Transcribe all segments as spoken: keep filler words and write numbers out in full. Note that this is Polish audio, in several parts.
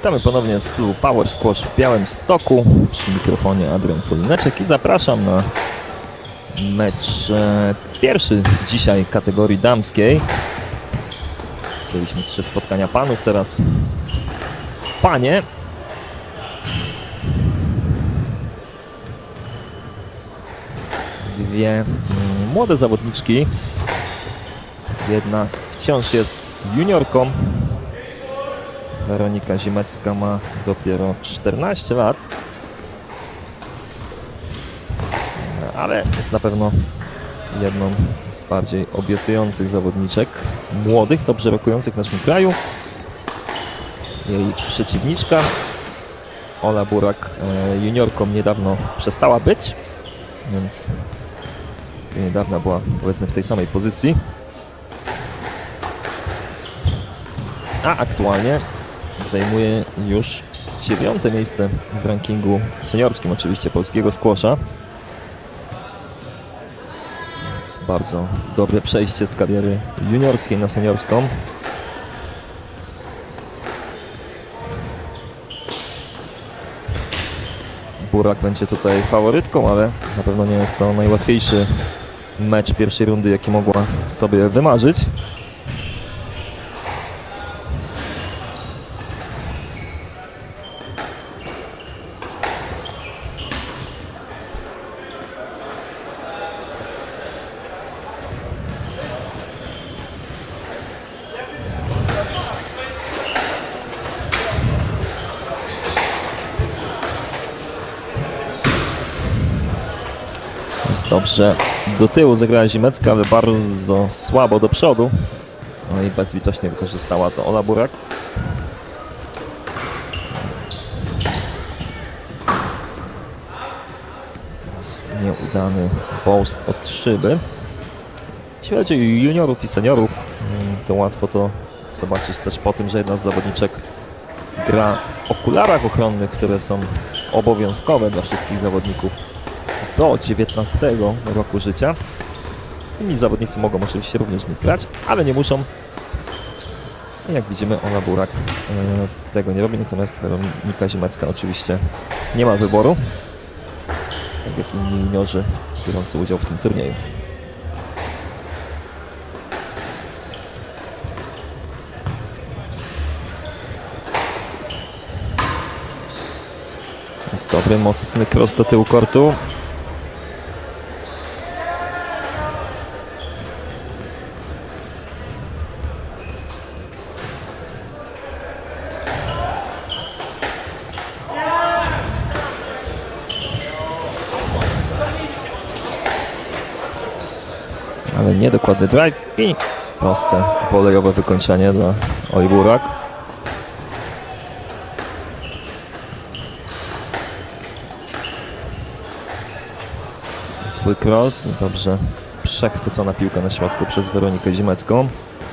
Witamy ponownie z klubu Power Squash w Białymstoku. Przy mikrofonie Adrian Fulineczek i zapraszam na mecz e, pierwszy dzisiaj kategorii damskiej. Chcieliśmy trzy spotkania panów, teraz panie. Dwie mm, młode zawodniczki. Jedna wciąż jest juniorką. Weronika Zimecka ma dopiero czternaście lat, ale jest na pewno jedną z bardziej obiecujących zawodniczek, młodych, dobrze rokujących w naszym kraju. Jej przeciwniczka Ola Burak juniorką niedawno przestała być, więc niedawno była, powiedzmy, w tej samej pozycji. A aktualnie zajmuje już dziewiąte miejsce w rankingu seniorskim, oczywiście, polskiego squasha. Więc bardzo dobre przejście z kariery juniorskiej na seniorską. Burak będzie tutaj faworytką, ale na pewno nie jest to najłatwiejszy mecz pierwszej rundy, jaki mogła sobie wymarzyć. Dobrze do tyłu zagrała Zimecka, ale bardzo słabo do przodu. No i bezlitośnie wykorzystała to Ola Burak. Teraz nieudany boast od szyby. Jeśli chodzi o juniorów i seniorów, to łatwo to zobaczyć też po tym, że jedna z zawodniczek gra w okularach ochronnych, które są obowiązkowe dla wszystkich zawodników do dziewiętnastego roku życia. Inni zawodnicy mogą oczywiście również w nich grać, ale nie muszą. Jak widzimy, Ola Burak e, tego nie robi, natomiast Weronika Zimecka oczywiście nie ma wyboru, tak jak inni juniorzy biorący udział w tym turnieju. Jest dobry, mocny cross do tyłu kortu. Ale niedokładny drive i proste wolejowe wykończenie dla Oli Burak. Zły cross, dobrze przechwycona piłka na środku przez Weronikę Zimecką.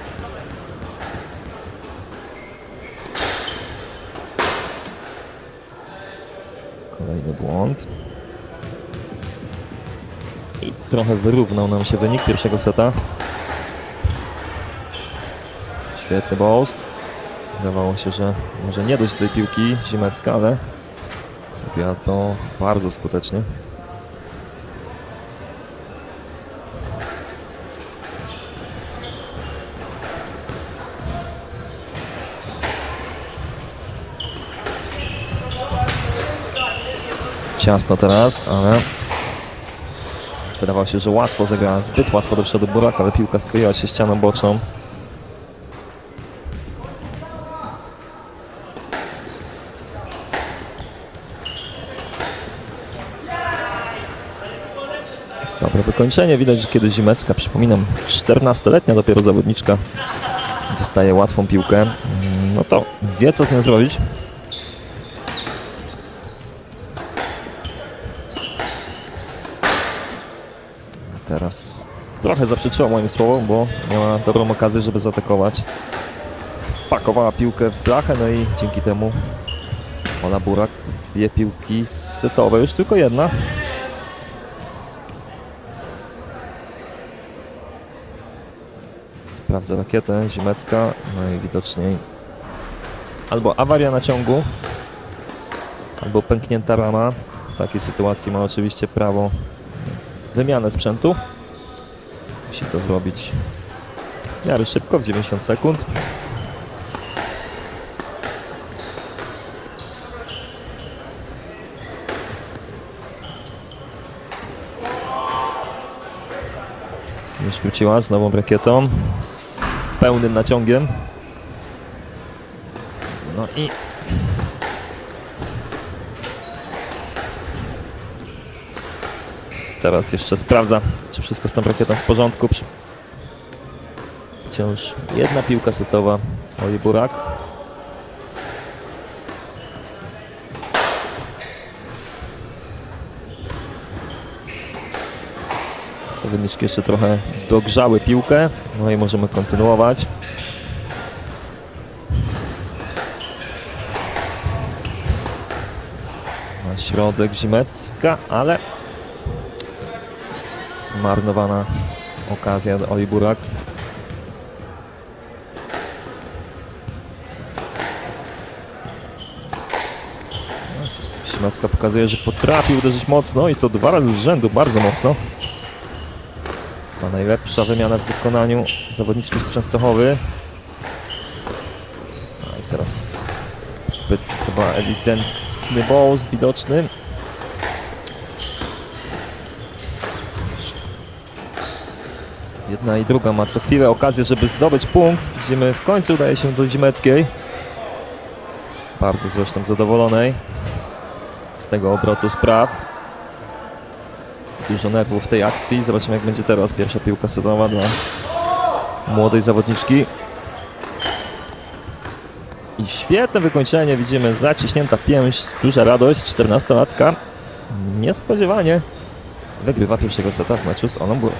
Kolejny błąd. I trochę wyrównał nam się wynik pierwszego seta. Świetny boast. Wydawało się, że może nie dojść do tej piłki Zimecka, ale zrobiła to bardzo skutecznie. Ciasno teraz, ale wydawało się, że łatwo zagrała, zbyt łatwo do przodu Burak, ale piłka skleiła się ścianą boczną. Jest dobre wykończenie. Widać, że kiedy Zimecka, przypominam, czternastoletnia dopiero zawodniczka, dostaje łatwą piłkę, no to wie, co z nią zrobić. Teraz trochę zaprzeczyła moim słowom, bo miała dobrą okazję, żeby zaatakować. Pakowała piłkę w blachę, no i dzięki temu Ola Burak dwie piłki setowe, już tylko jedna. Sprawdza rakietę Zimecka, no i widocznie albo awaria naciągu, albo pęknięta rama. W takiej sytuacji ma oczywiście prawo wymiany sprzętu. Musi to zrobić w miarę szybko, w dziewięćdziesiąt sekund. Już wróciła z nową rakietą, z pełnym naciągiem. No i teraz jeszcze sprawdza, czy wszystko z tą rakietą w porządku. Wciąż jedna piłka setowa Oli Burak. Zawodniczki jeszcze trochę dogrzały piłkę, no i możemy kontynuować. Na środek Zimecka, ale zmarnowana okazja do Oli Burak. Zimecka pokazuje, że potrafi uderzyć mocno i to dwa razy z rzędu, bardzo mocno. Ma najlepsza wymiana w wykonaniu zawodniczki z Częstochowy. No i teraz zbyt chyba ewidentny bows widoczny. Jedna i druga ma co chwilę okazję, żeby zdobyć punkt. Widzimy, w końcu udaje się do Zimeckiej. Bardzo zresztą zadowolonej z tego obrotu spraw. Dużo nerwów w tej akcji. Zobaczymy, jak będzie teraz pierwsza piłka setowa dla młodej zawodniczki. I świetne wykończenie. Widzimy, zaciśnięta pięść, duża radość. czternastolatka niespodziewanie wygrywa pierwszego seta w meczu z Olą Burak.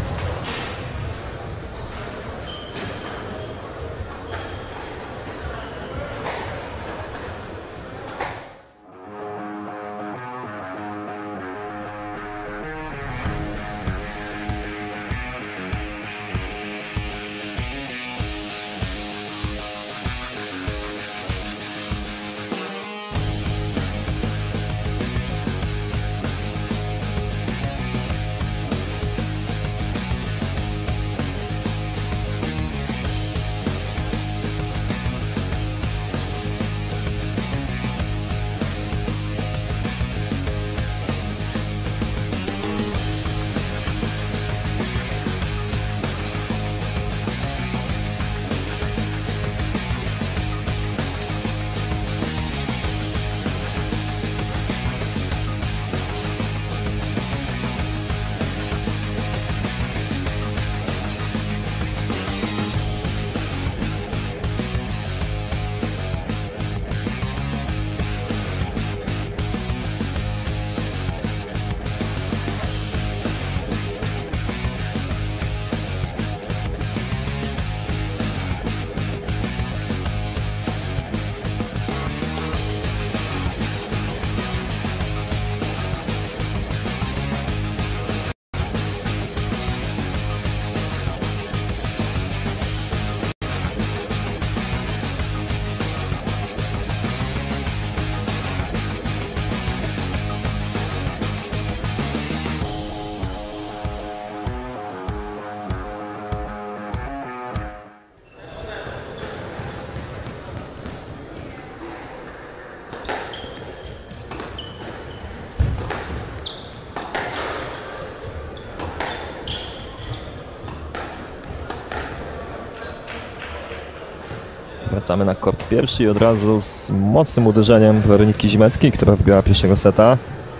Wracamy na kort pierwszy i od razu z mocnym uderzeniem Weroniki Zimeckiej, która wygrała pierwszego seta.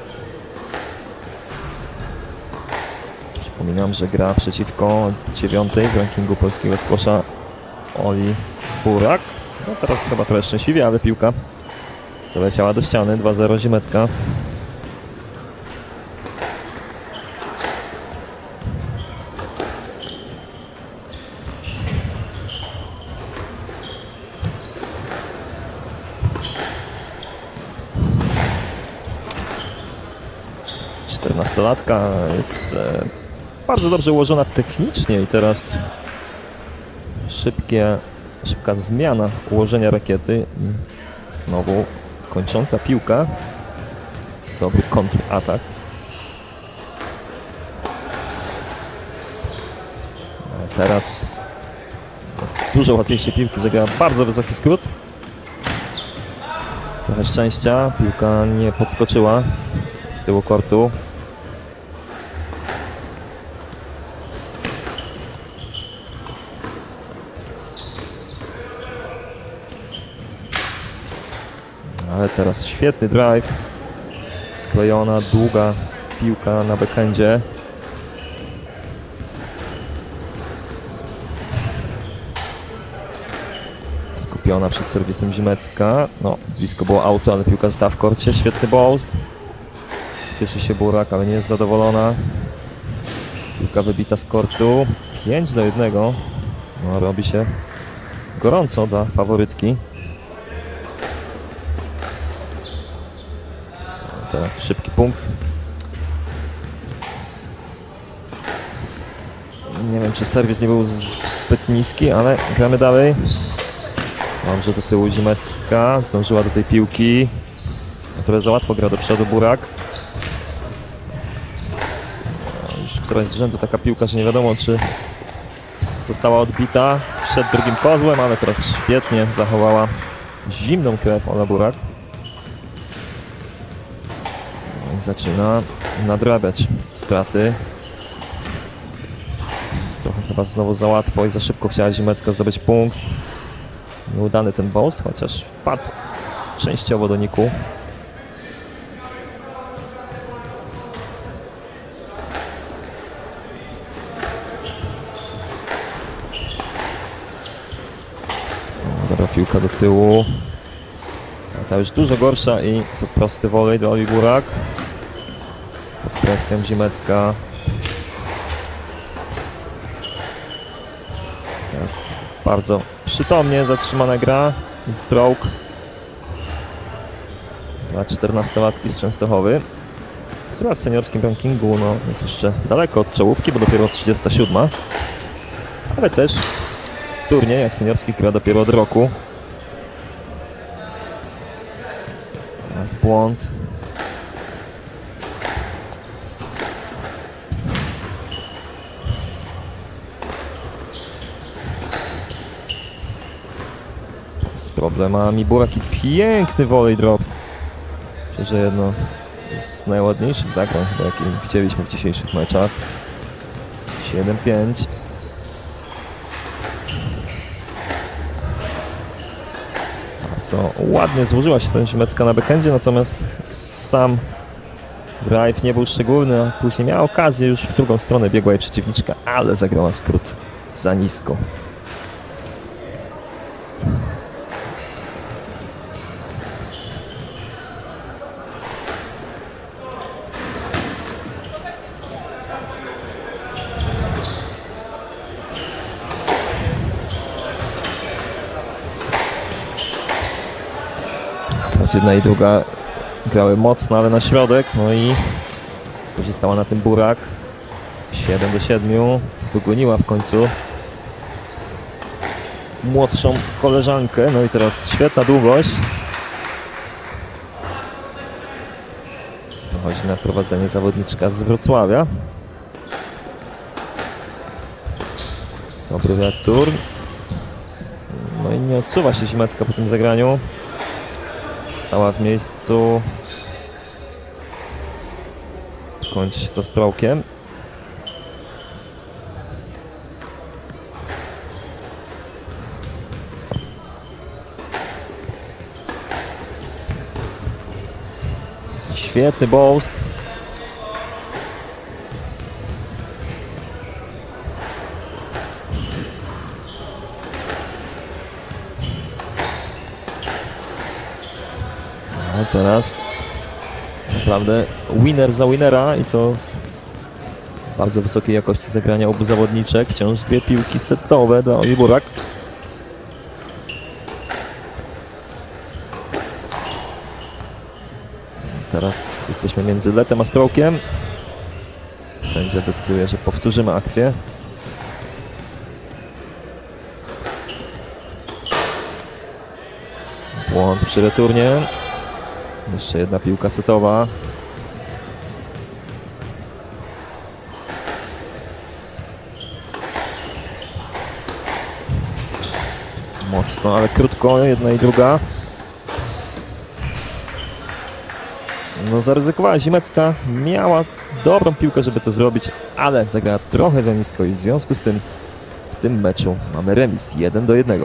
Przypominam, że gra przeciwko dziewiątej w rankingu polskiego squasha Oli Burak. No teraz chyba trochę szczęśliwie, ale piłka doleciała do ściany. dwa zero Zimecka. czternastolatka jest e, bardzo dobrze ułożona technicznie i teraz szybkie szybka zmiana ułożenia rakiety. Znowu kończąca piłka. Dobry kontratak. A teraz z dużo łatwiejszej piłki zagrała bardzo wysoki skrót. Trochę szczęścia, piłka nie podskoczyła z tyłu kortu. Ale teraz świetny drive. Sklejona, długa piłka na backhandzie. Skupiona przed serwisem Zimecka. No, blisko było auto, ale piłka została w korcie. Świetny boast. Spieszy się Burak, ale nie jest zadowolona. Piłka wybita z kortu. pięć do jednego. No, robi się gorąco dla faworytki. Teraz szybki punkt. Nie wiem, czy serwis nie był zbyt niski, ale gramy dalej. Dobrze do tyłu Zimecka. Zdążyła do tej piłki. Trochę za łatwo gra do przodu Burak. Już któraś z rzędu taka piłka, że nie wiadomo, czy została odbita. Przed drugim kozłem, ale teraz świetnie zachowała zimną krew Ola Burak. Zaczyna nadrabiać straty. Jest trochę chyba znowu za łatwo i za szybko chciała Zimecka zdobyć punkt. Nieudany ten boss, chociaż wpadł częściowo do niku. Dobra piłka do tyłu. Ta już dużo gorsza i to prosty volley do Oli Burak. Pod presją Zimecka. Teraz bardzo przytomnie zatrzymana gra i stroke dla czternastolatki z Częstochowy, która w seniorskim rankingu no, jest jeszcze daleko od czołówki, bo dopiero trzydziesta siódma, ale też turniej jak seniorski gra dopiero od roku. Teraz błąd. Z problemami Burak i piękny volley drop. Myślę, że jedno z najładniejszych zagrań, jakie widzieliśmy w dzisiejszych meczach. siedem pięć. Bardzo ładnie złożyła się ten Zimecka na backhandzie, natomiast sam drive nie był szczególny, a później miała okazję, już w drugą stronę biegła jej przeciwniczka, ale zagrała skrót za nisko. Teraz jedna i druga grały mocno, ale na środek, no i skorzystała na tym Burak. siedem do siedmiu. Wygoniła w końcu młodszą koleżankę. No i teraz świetna długość. Dochodzi na prowadzenie zawodniczka z Wrocławia. Dobry retur. No i nie odsuwa się Zimecka po tym zagraniu. Stała w miejscu. Kończy to strołkiem. Świetny boast. A teraz naprawdę winner za winnera i to bardzo wysokiej jakości zagrania obu zawodniczek. Wciąż dwie piłki setowe dla Oli Burak. Teraz jesteśmy między letem a strołkiem. Sędzia decyduje, że powtórzymy akcję. Błąd przy returnie. Jeszcze jedna piłka setowa. Mocno, ale krótko, jedna i druga. No zaryzykowała Zimecka, miała dobrą piłkę, żeby to zrobić, ale zagrała trochę za nisko i w związku z tym w tym meczu mamy remis jeden do jednego.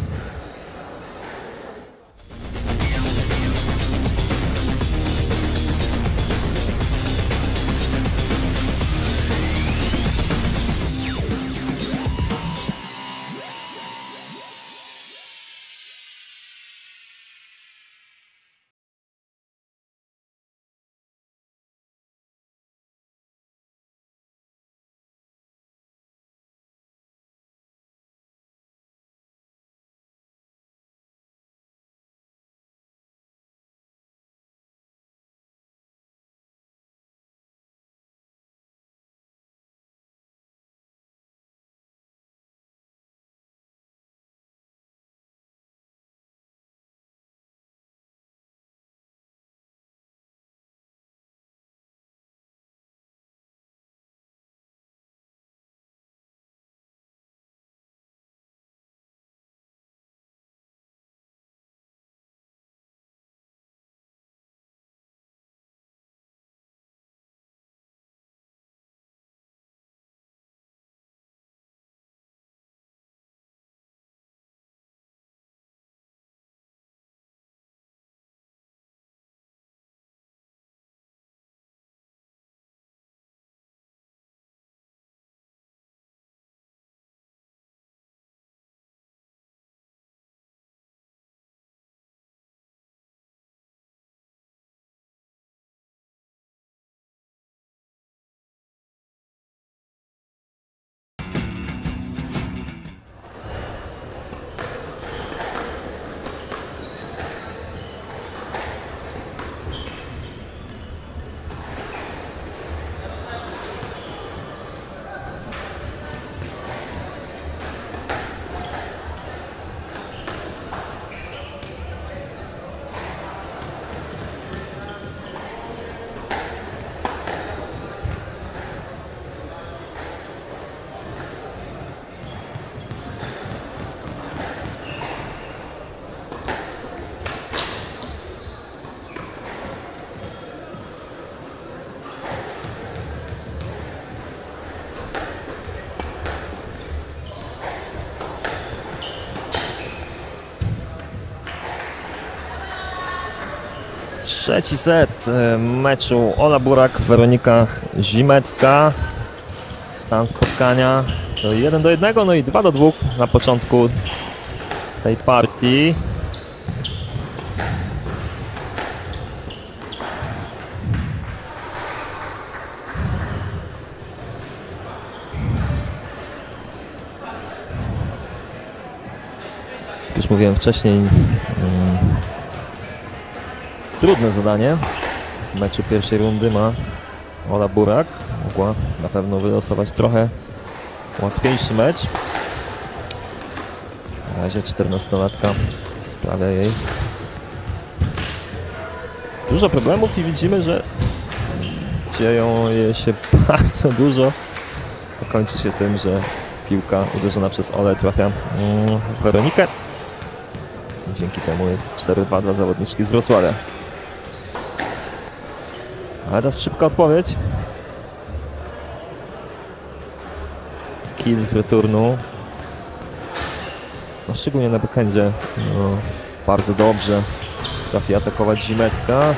Trzeci set meczu Ola Burak, Weronika Zimecka. Stan spotkania to jeden do jednego, no i dwa do dwóch na początku tej partii. Jak już mówiłem wcześniej, hmm, trudne zadanie w meczu pierwszej rundy ma Ola Burak. Mogła na pewno wylosować trochę łatwiejszy mecz. Na razie czternastolatka sprawia jej dużo problemów i widzimy, że dzieją je się bardzo dużo. Kończy się tym, że piłka uderzona przez Olę trafia w Weronikę. I dzięki temu jest cztery dwa dla zawodniczki z Wrocławia. Ale teraz szybka odpowiedź. Kill z returnu. No, szczególnie na backendzie no, bardzo dobrze trafi atakować Zimecka.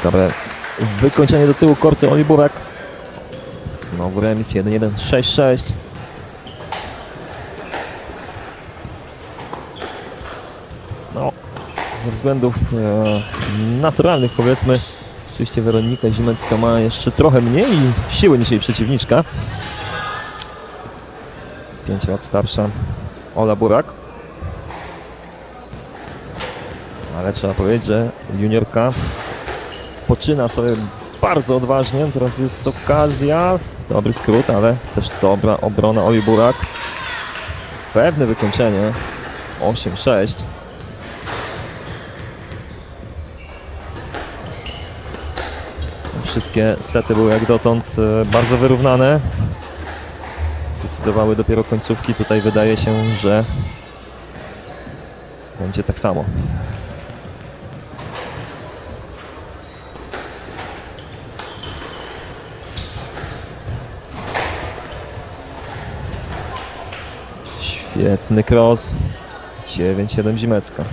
Dobre wykończenie do tyłu korty Oli Burak. Znowu remis jeden jeden, sześć sześć. No, ze względów e, naturalnych, powiedzmy, oczywiście Weronika Zimecka ma jeszcze trochę mniej siły niż jej przeciwniczka. pięć lat starsza Ola Burak. Ale trzeba powiedzieć, że juniorka poczyna sobie bardzo odważnie. Teraz jest okazja. Dobry skrót, ale też dobra obrona Oli Burak. Pewne wykończenie. osiem sześć. Wszystkie sety były jak dotąd bardzo wyrównane. Decydowały dopiero końcówki. Tutaj wydaje się, że będzie tak samo. Świetny cross. dziewięć siedem Zimecka.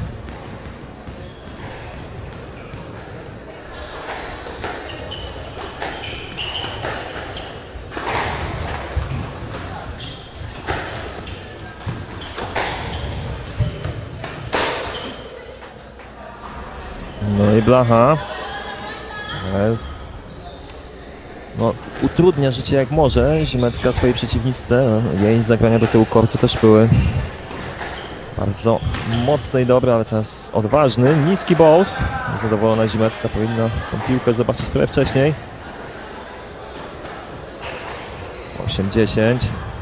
No i blacha. Ale no, utrudnia życie jak może Zimecka swojej przeciwniczce. Jej zagrania do tyłu kortu też były bardzo mocne i dobre, ale teraz odważny. Niski boast. Zadowolona Zimecka powinna tą piłkę zobaczyć trochę wcześniej. osiem dziesięć.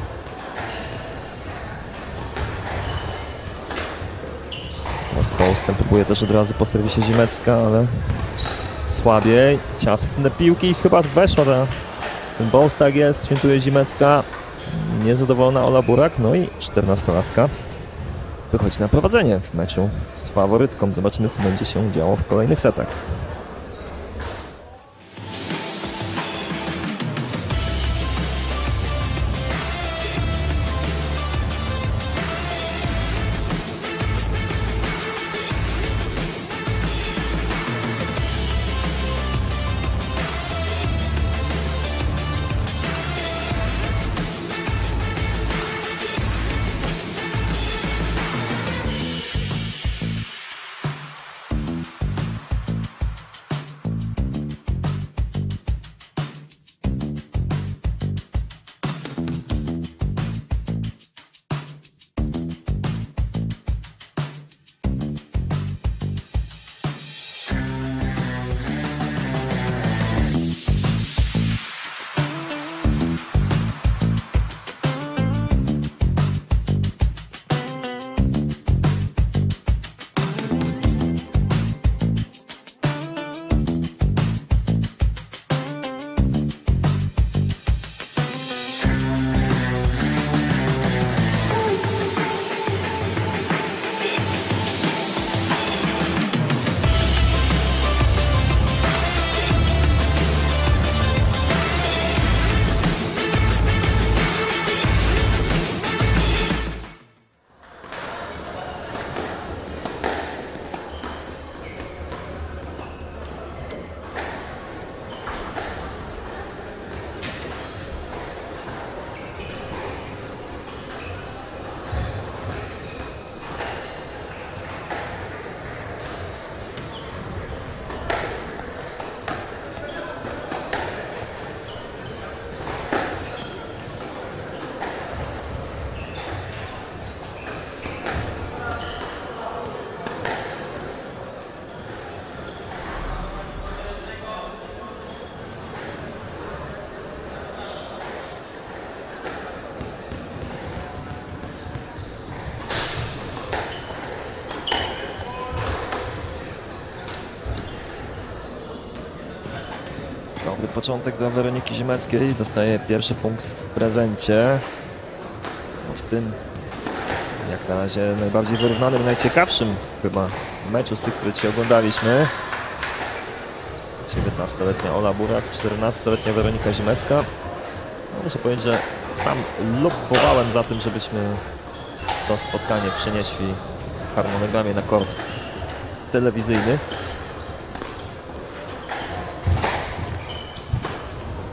Teraz boastem próbuje też od razu po serwisie Zimecka, ale słabiej. Ciasne piłki, chyba weszła ta. Ten boast tak jest, świętuje Zimecka. Niezadowolona Ola Burak, no i czternastolatka wychodzi na prowadzenie w meczu z faworytką. Zobaczymy, co będzie się działo w kolejnych setach. Dobry początek dla Weroniki Zimeckiej. Dostaje pierwszy punkt w prezencie. No w tym, jak na razie, najbardziej wyrównanym, najciekawszym chyba meczu z tych, które dzisiaj oglądaliśmy. dziewiętnastoletnia Ola Burak, czternastoletnia Weronika Zimecka. No, muszę powiedzieć, że sam lobbowałem za tym, żebyśmy to spotkanie przenieśli w harmonogramie na kort telewizyjny.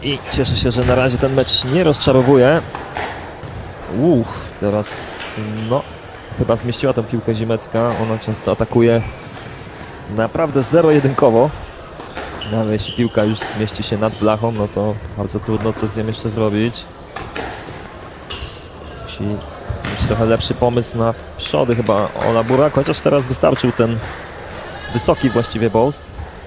I cieszę się, że na razie ten mecz nie rozczarowuje. Uff, teraz no, chyba zmieściła tę piłkę Zimecka. Ona często atakuje naprawdę zero-jedynkowo. Nawet jeśli piłka już zmieści się nad blachą, no to bardzo trudno coś z nią jeszcze zrobić. Musi mieć trochę lepszy pomysł na przody chyba Ola Burak, chociaż teraz wystarczył ten wysoki właściwie boast.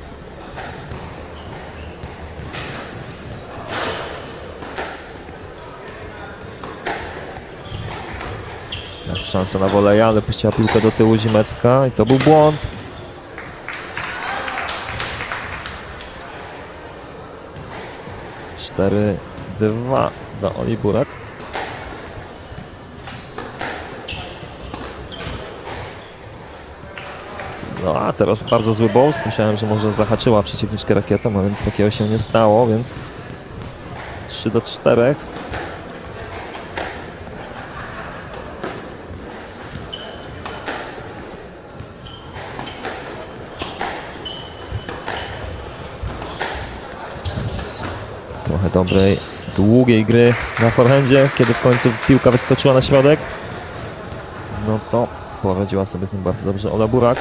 Jest szansa na woleja, ale puściła piłkę do tyłu Zimecka i to był błąd. cztery dwa dla Oli Burak. No a teraz bardzo zły boast. Myślałem, że może zahaczyła przeciwniczkę rakietą, a więc takiego się nie stało, więc trzy do czterech. Trochę dobrej, długiej gry na forehandzie, kiedy w końcu piłka wyskoczyła na środek. No to poradziła sobie z nim bardzo dobrze Ola Burak.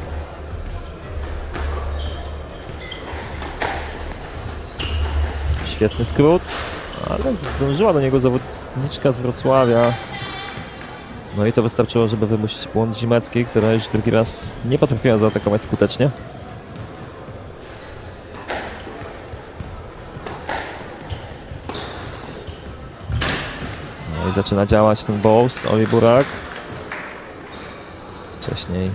Świetny skrót, ale zdążyła do niego zawodniczka z Wrocławia. No i to wystarczyło, żeby wymusić błąd Zimeckiej, która już drugi raz nie potrafiła zaatakować skutecznie. No i zaczyna działać ten boast Oli Burak. Wcześniej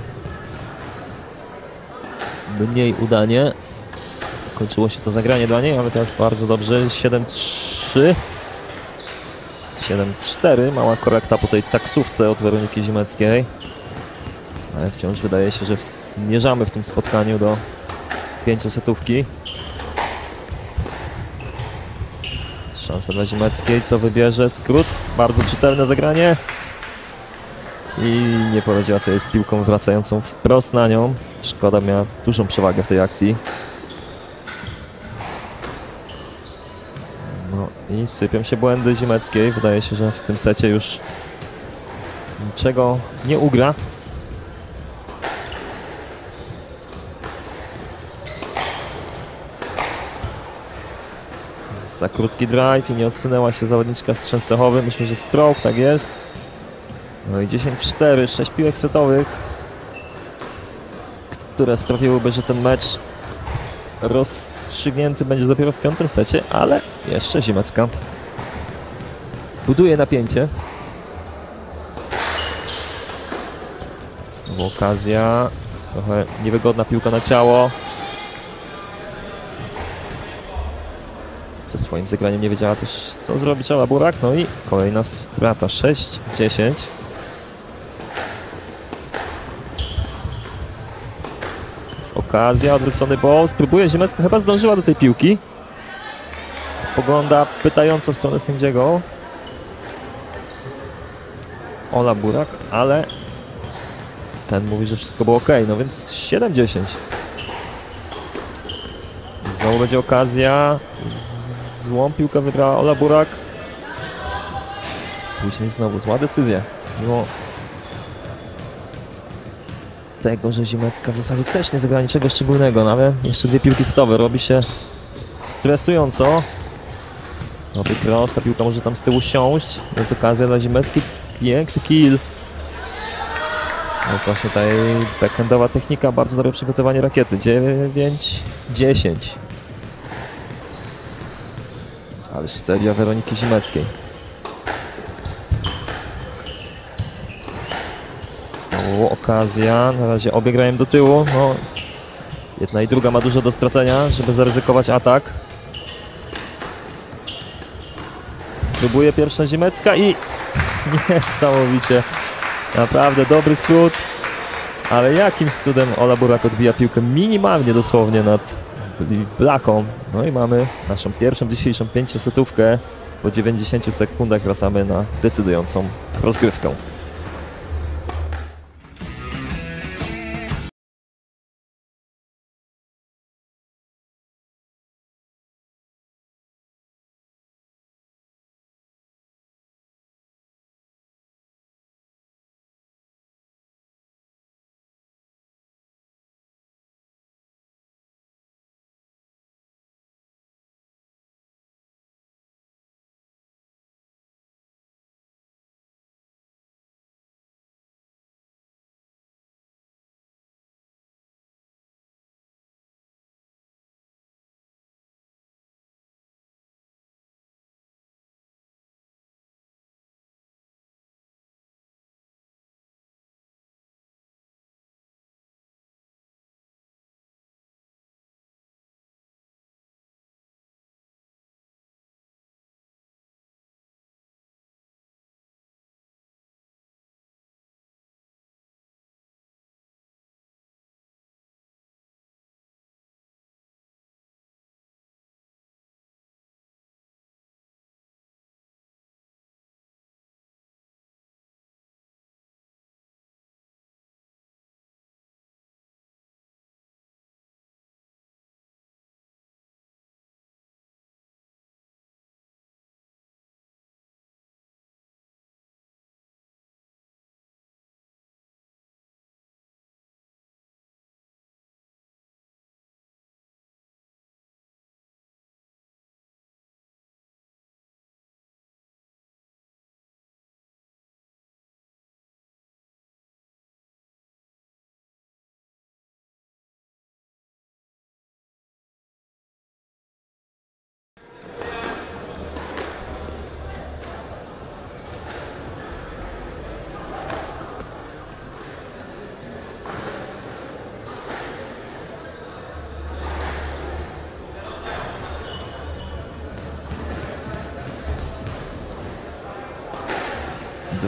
mniej udanie. Kończyło się to zagranie dla niej, ale teraz bardzo dobrze. siedem trzy. siedem cztery. Mała korekta po tej taksówce od Weroniki Zimeckiej. Ale wciąż wydaje się, że zmierzamy w tym spotkaniu do pięciosetówki. Szansa dla Zimeckiej, co wybierze? Skrót. Bardzo czytelne zagranie. I nie poradziła sobie z piłką wracającą wprost na nią. Szkoda, miała dużą przewagę w tej akcji. No i sypią się błędy Zimeckiej. Wydaje się, że w tym secie już niczego nie ugra. Za krótki drive i nie odsunęła się zawodniczka z Częstochowy. Myślę, że stroke, tak jest. No i dziesięć cztery, sześć piłek setowych, które sprawiłyby, że ten mecz rozstrzygnięty będzie dopiero w piątym secie, ale jeszcze Zimecka buduje napięcie. Znowu okazja, trochę niewygodna piłka na ciało. Ze swoim zagraniem nie wiedziała też, co zrobić Ola Burak. No i kolejna strata, sześć dziesięć. Jest okazja, odwrócony boss. Próbuje Zimecka, chyba zdążyła do tej piłki. Spogląda pytająco w stronę sędziego Ola Burak, ale ten mówi, że wszystko było ok. No więc siedem dziesięć. Znowu będzie okazja. Złą piłkę wybrała Ola Burak. Później znowu zła decyzja. Mimo tego, że Zimecka w zasadzie też nie zagrała niczego szczególnego, no ale jeszcze dwie piłki stowe. Robi się stresująco. Dobry cross, ta piłka może tam z tyłu siąść. Jest okazja dla Zimeckiej. Piękny kill. To jest właśnie ta jej backhandowa technika. Bardzo dobre przygotowanie rakiety. dziewięć dziesięć. Ależ seria Weroniki Zimeckiej. Znowu okazja. Na razie obie grają do tyłu. No, jedna i druga ma dużo do stracenia, żeby zaryzykować atak. Próbuje pierwsza Zimecka i niesamowicie. Naprawdę dobry skrót. Ale jakimś cudem Ola Burak odbija piłkę minimalnie dosłownie nad blachą. No i mamy naszą pierwszą dzisiejszą pięciosetówkę. Po dziewięćdziesięciu sekundach wracamy na decydującą rozgrywkę.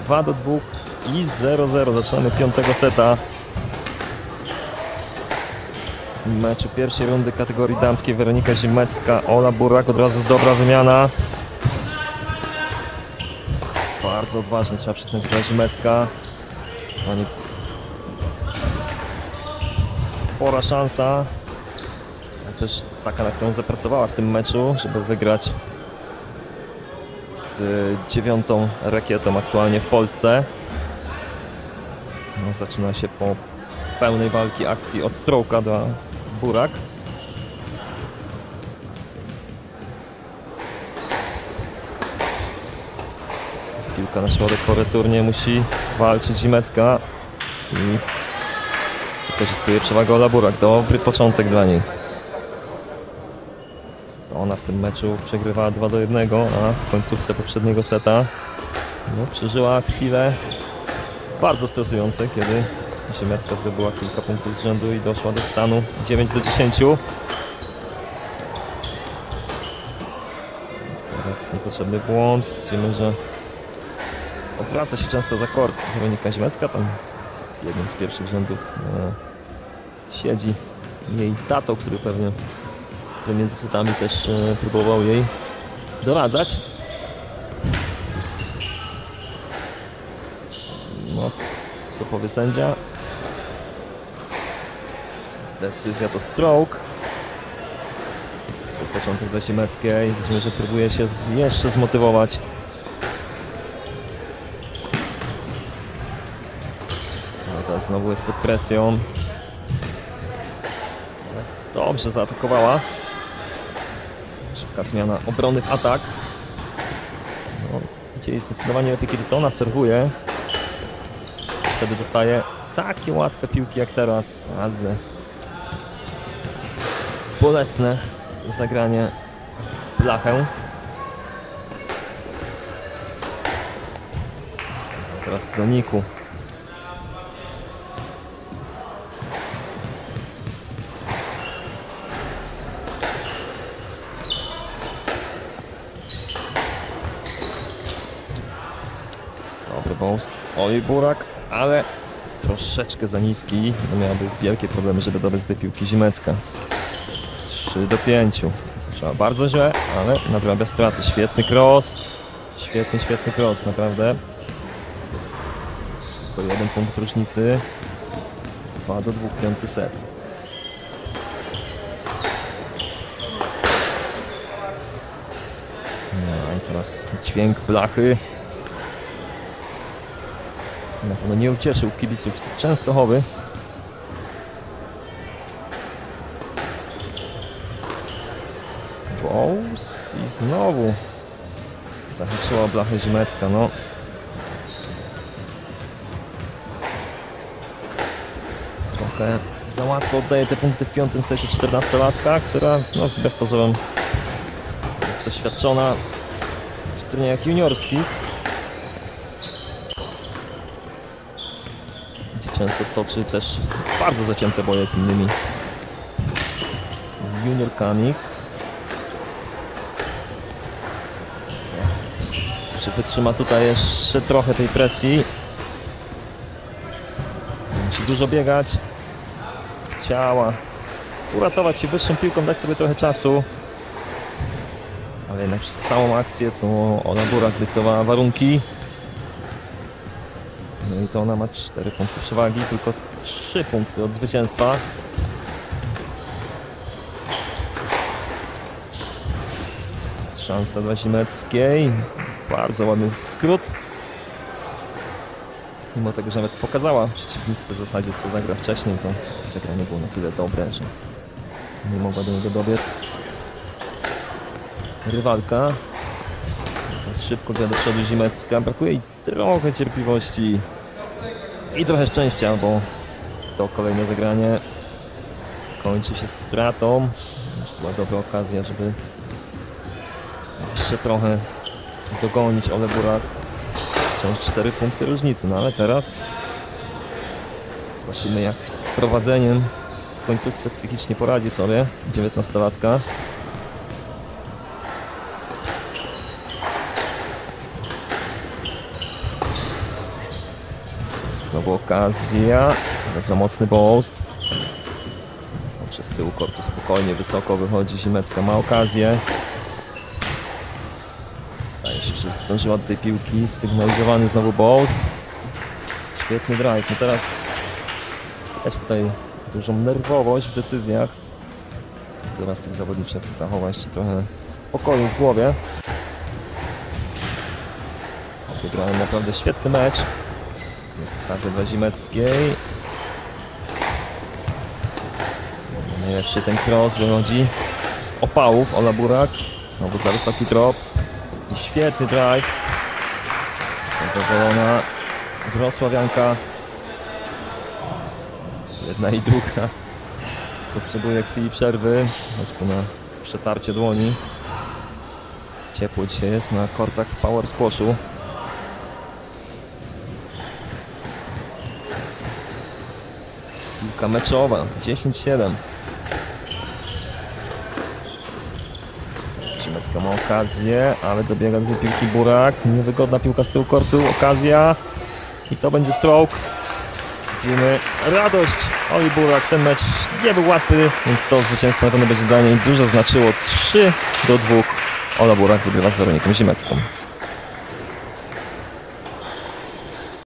dwa do dwóch i zero zero. Zaczynamy piątego seta meczu pierwszej rundy kategorii damskiej. Weronika Zimecka, Ola Burak, od razu dobra wymiana. Bardzo odważnie, trzeba przyznać, dla Zimecka. Stanie spora szansa, też taka, na którą zapracowała w tym meczu, żeby wygrać z dziewiątą rakietą aktualnie w Polsce. No, zaczyna się po pełnej walki akcji od strołka dla Burak. Z piłka na środek po returnie musi walczyć Zimecka i wykorzystuje przewagę Ola Burak. Dobry początek dla niej. To ona w tym meczu przegrywała dwa do jednego, a w końcówce poprzedniego seta no, przeżyła chwilę bardzo stresujące, kiedy Zimecka zdobyła kilka punktów z rzędu i doszła do stanu dziewięć do dziesięciu. Teraz niepotrzebny błąd. Widzimy, że odwraca się często za kort Weronika Zimecka. Tam jednym z pierwszych rzędów e, siedzi jej tato, który pewnie który między setami też e, próbował jej doradzać. No, co powie sędzia? Decyzja to stroke. Zły początek dla Zimeckiej. Widzimy, że próbuje się z, jeszcze zmotywować. Ale teraz znowu jest pod presją. Dobrze zaatakowała. Szybka zmiana obrony w atak. No, widzicie, jest zdecydowanie lepiej, kiedy to ona serwuje. Wtedy dostaje takie łatwe piłki jak teraz. Ładne. Bolesne zagranie w blachę. A teraz do Niku. Dobry bounce. Oj, Burak, ale troszeczkę za niski. No, miałaby wielkie problemy, żeby dobyć do piłki Zimecka. trzy do pięciu. Zaczęła bardzo źle, ale nadrabia straty. Świetny cross. Świetny, świetny cross, naprawdę. Tylko jeden punkt różnicy. dwa do dwóch, piąty set. No i teraz dźwięk blachy. Na pewno nie ucieszył kibiców z Częstochowy. Post i znowu zahaczyła blachę Zimecka. No. Trochę za łatwo oddaje te punkty w piątym secie czternastolatka, która no, wbrew pozorom jest doświadczona w turniejach juniorskich, gdzie często toczy też bardzo zacięte boje z innymi juniorkami. Czy wytrzyma tutaj jeszcze trochę tej presji? Musi dużo biegać. Chciała uratować się wyższą piłką, dać sobie trochę czasu. Ale jednak przez całą akcję to Ola Burak dyktowała warunki. No i to ona ma cztery punkty przewagi, tylko trzy punkty od zwycięstwa. Jest szansa dla Zimeckiej. Bardzo ładny skrót. Mimo tego, że nawet pokazała przeciwniczce w zasadzie, co zagra wcześniej, to zagranie było na tyle dobre, że nie mogła do niego dobiec rywalka. Teraz szybko gra do przodu Zimecka. Brakuje jej trochę cierpliwości i trochę szczęścia, bo to kolejne zagranie kończy się stratą. To była dobra okazja, żeby jeszcze trochę dogonić Olę Burak. Wciąż cztery punkty różnicy, no ale teraz zobaczymy, jak z prowadzeniem w końcówce psychicznie poradzi sobie dziewiętnastolatka. Znowu okazja, ale za mocny boast. Przez tył kortu spokojnie, wysoko wychodzi Zimecka, ma okazję. Zdaje się, że zdążyła do tej piłki, sygnalizowany znowu boast. Świetny drive, no teraz widać tutaj dużą nerwowość w decyzjach. Teraz tych zawodniczek zachowa jeszcze trochę spokoju w głowie. Wygrałem naprawdę świetny mecz. Jest okazja dla Zimeckiej. Najlepszy ten cross wychodzi z opałów. Ola Burak. Znowu za wysoki drop. I świetny drive. Zadowolona wrocławianka. Jedna i druga potrzebuje chwili przerwy, choćby na przetarcie dłoni. Ciepło dzisiaj jest na kortach w Power Squashu. Piłka meczowa, dziesięć siedem. Zimecka ma okazję, ale dobiega do tej piłki Burak. Niewygodna piłka z tyłu kortu, okazja. I to będzie stroke. Widzimy radość Oli Burak. Ten mecz nie był łatwy, więc to zwycięstwo na pewno będzie dla niej dużo znaczyło. trzy do dwóch. Ola Burak wygrywa z Weroniką Zimecką.